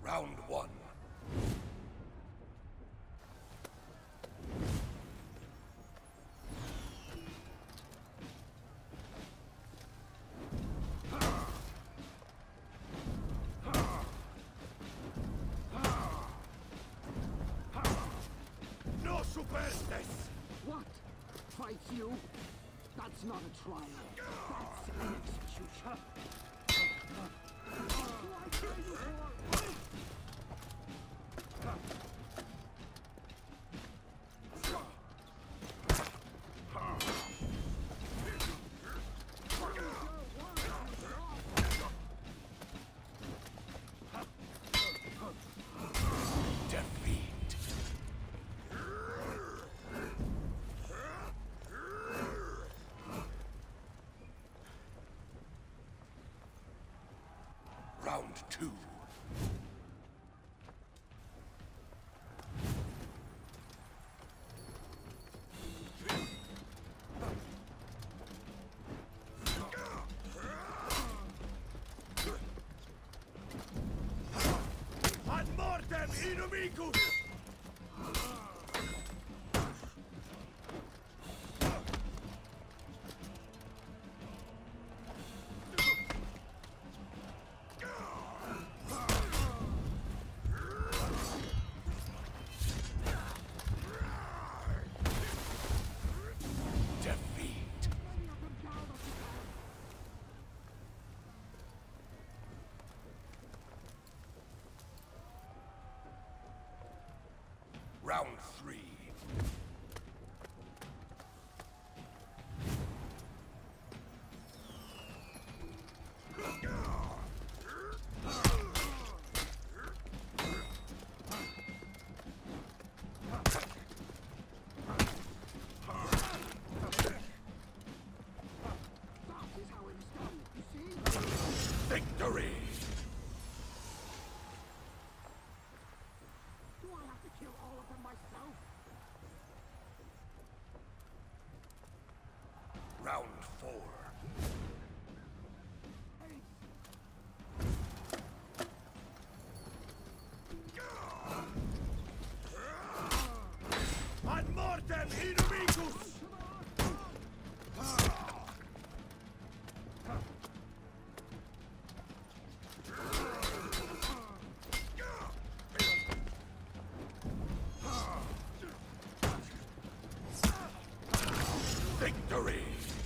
Round one. No superstes! What? Fight you? That's not a trial. That's an execution. Defeat. Round two. Ad mortem inimicus! Defeat. Round three. That is how it is done, you see? Victory! Do I have to kill all of them myself? Round four. Ad mortem inimicus! Victory!